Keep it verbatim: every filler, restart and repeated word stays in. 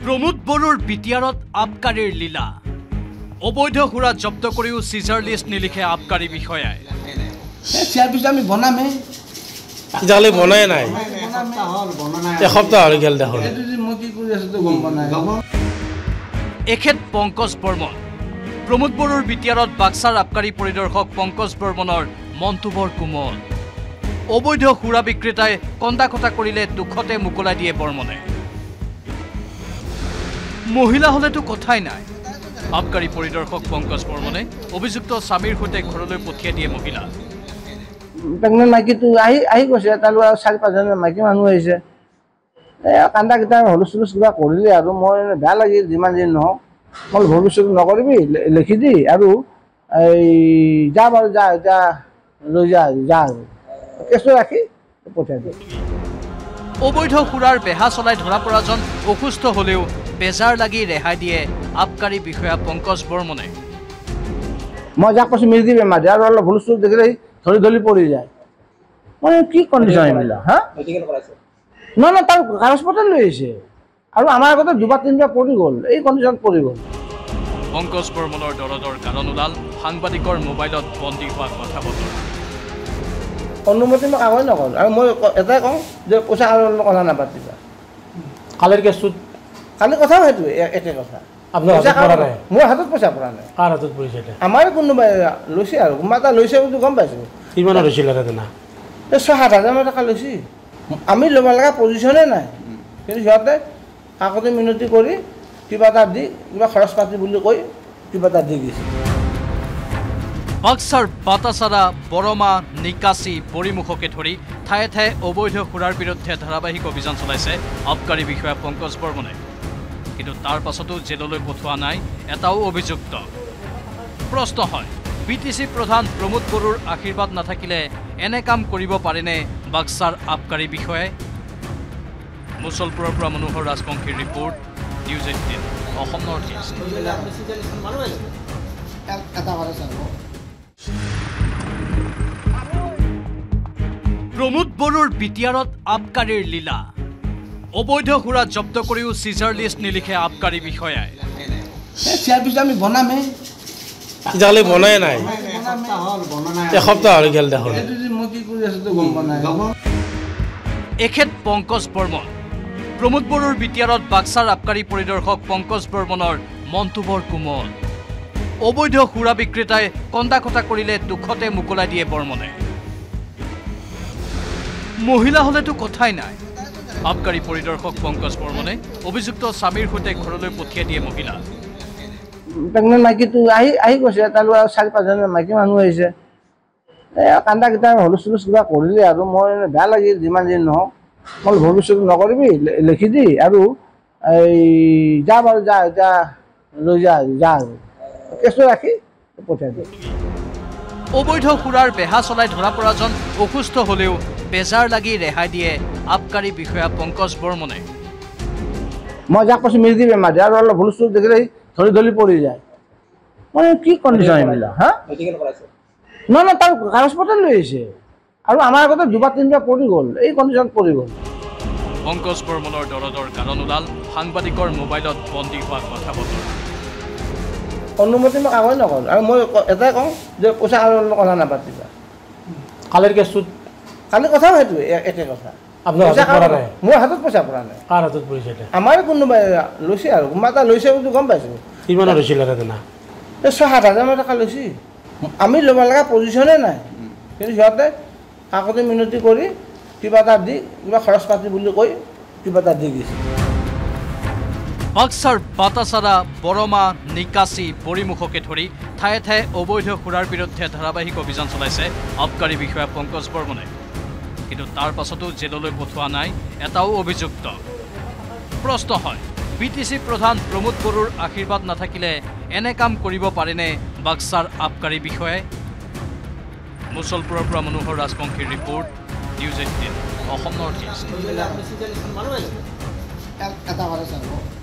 प्रमोद बरुर बिटियारत आबकारीर लीला अवैध हुरा जब्द करिও सिजार लिस्ट निलिखे आबकारी विषयाय सियारपिस আমি বনামে জালে বনায় নাই এসপ্তাহ হল গেল দেখো এটো যে মই কি কৰি আছো তো গম বনায় এখেত পঙ্কজ বৰ্মন प्रमोद बरुर बिटियारत बाक्सार आबकारी परिदर्शक पंकज बर्मनर मन्तुबर कोमल अवैध हुरा विक्रेताय कन्दा कथा करिले दुखते मुकलाई दिए बर्मने महिला हलेतो कथाई नाई आबकारी परिदर्शक पंकज बर्मने अभियुक्त स्वामीर सहित घरলৈ पठियाই दिए महिला প্ৰেগনেন্ট মাইকীটো আহি আহি গৈছে তালৈ চাৰি পাঁচজন মাইকী মানুহ আহিছে কান্দা কিটা হলুচুলুচ কিবা কৰিলে আৰু মই বেয়া লাগিল যিমান দিন নহওক মই ভৱিষ্যত নকৰিবি লিখি দি আৰু এই যা বাৰু যা যা লৈ যা যা কেছটো ৰাখি পঠিয়াই দিওঁ अवैध हुरार बेहा चलाई धरा पराजन असुस्थ हलेও बेजार लगी रेहाई दिए आबकारी विषया पंकज बर्मने मैं जाक पास मिल दी बेमार और अलग भूलचूक देखले धरी धरी पड़ी जाए मैं की कंडीशन मिला हाँ ना ना तार कागज पत्र लैसे और आमार कत दुबार तीनबार पड़ी गल এই कंडीशन पड़ी गल पंकज बर्मनर दरदर कारण ओलाल সাংবাদিকৰ মোবাইলত বন্দী হোৱা কথা বতৰা অনুমতি মই কাগজ নকল আৰু মই এটাই কওঁ যে পইচা আৰু কথা নাপাতিবা কালিৰ কেছুত কালি কথা হয়তো একে কথা আপোনাৰ হাতত পৰা নাই মোৰ হাতত পইচা পৰা নাই কাৰ হাতত পৰিছে এটা আমাৰ কোনোবাই লৈছে আৰু কোনোবা লৈছে বুলি গম পাইছো কিমান হৈছিল ৰাতেনা এই ছয় সাত হাজাৰ মান টকা লৈছে আমি ল'ব লগা পজিশ্যনে নাই কিন্তু সিহঁতে কাকতে মিনতি কৰি কিবা এটা দি কিবা খৰচ পাতি বুলি কৈ কিবা এটা দি গৈছে বাক্সাৰ বাটাচাৰা বৰমা নিকাশী পৰিমুখকে ধৰি ঠায়ে ঠায়ে অবৈধ সুৰাৰ বিৰুদ্ধে ধাৰাবাহিক অভিযান চলাইছে আবকাৰী বিষয়া পংকজ বৰ্মনে কিন্তু তাৰ পাছতো জেললৈ পঠোৱা নাই এটাও অভিযুক্ত প্ৰশ্ন হয় বিটিসি প্ৰধান প্ৰমোদ বৰুৰ আশীৰ্বাদ নাথাকিলে এনে কাম কৰিব পাৰেনে বাক্সাৰ আবকাৰী বিষয়াই মুছলপুৰৰ পৰা মনোহৰ ৰাজবংশীৰ report news eighteen Assam north east Pramod बरुर बिटियारत आबकारीर लीला अवैध हुरा जब्द करिও सिजार लिस्ट निलिखे आबकारी विषयाय सियारपिस আমি বনামে জালে বনায় নাই এসপ্তাহ হল গেল দেখো এটো যে মই কি কৰি আছো তো গম বনায় এখেত পঙ্কজ বৰ্মন प्रमोद बरुर बिटियारत बाक्सार आबकारी परिदर्शक पंकज बर्मनर मन्तुबर कोमल अवैध हुरा विक्रेताय कन्दा कथा करिले दुखते मुकलाई दिए बर्मने महिला हलेतो कथाई नाई आबकारी परिदर्शक पंकज बर्मने अभियुक्त स्वामीर सहित घरলৈ पठियाই दिए महिला প্ৰেগনেন্ট মাইকীটো আহি আহি গৈছে তালৈ চাৰি পাঁচজন মাইকী মানুহ আহিছে কান্দা কিটা হলুচুলুচ কিবা কৰিলে আৰু মই বেয়া লাগিল যিমান দিন নহওক মই ভৱিষ্যত নকৰিবি লিখি দি আৰু এই যা বাৰু যা যা লৈ যা যা কেছটো ৰাখি পঠিয়াই দিওঁ अवैध हुरार बेहा चलाई धरा पराजन असुस्थ हलेও बेजार लगी रेहाई दिए आबकारी विषया पंकज बर्मने मैं जाक पास मिल दी बेमार और अलग भूलचूक देखले धरी धरी पड़ी जाए मैं की कंडीशन मिला हाँ ना ना तार कागज पत्र लैसे और आमार कत दुबार तीनबार पड़ी गल এই कंडीशन पड़ी गल पंकज बर्मनर दरदर कारण ओलाल সাংবাদিকৰ মোবাইলত বন্দী হোৱা কথা বতৰা অনুমতি মই কাগজ নকল আৰু মই এটাই কওঁ যে পইচা আৰু কথা নাপাতিবা কালিৰ কেছুত কালি কথা হয়তো একে কথা আপোনাৰ হাতত পৰা নাই মোৰ হাতত পইচা পৰা নাই কাৰ হাতত পৰিছে এটা আমাৰ কোনোবাই লৈছে আৰু কোনোবা এটা লৈছে বুলি গম পাইছো কিমান হৈছিল ৰাতেনা এই ছয় সাত হাজাৰ মান টকা লৈছে আমি ল'ব লগা পজিশ্যনে নাই কিন্তু সিহঁতে কাকতে মিনতি কৰি কিবা এটা দি কিবা খৰচ পাতি বুলি কৈ কিবা এটা দি গৈছে বাক্সাৰ বাটাচাৰা বৰমা নিকাশী পৰিমুখকে ধৰি ঠায়ে ঠায়ে অবৈধ সুৰাৰ বিৰুদ্ধে ধাৰাবাহিক অভিযান চলাইছে আবকাৰী বিষয়া পংকজ বৰ্মনে কিন্তু তাৰ পাছতো জেললৈ পঠোৱা নাই এটাও অভিযুক্ত প্ৰশ্ন হয় বিটিসি প্ৰধান প্ৰমোদ বৰুৰ আশীৰ্বাদ নাথাকিলে এনে কাম কৰিব পাৰেনে বাক্সাৰ আবকাৰী বিষয়াই মুছলপুৰৰ পৰা মনোহৰ ৰাজবংশীৰ report news eighteen Assam north east